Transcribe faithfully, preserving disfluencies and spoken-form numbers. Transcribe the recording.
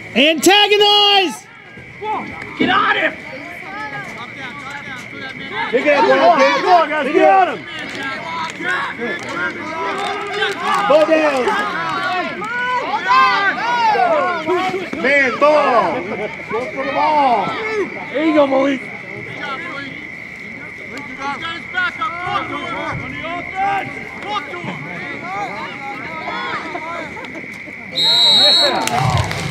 Antagonize! Get on him! Pick it up, bro. Get on, guys. Get on him. Go down. Man, ball. Go for the ball. There you go, Malik. He's got his back up. Talk to him. On the offense. Talk to him. Yeah.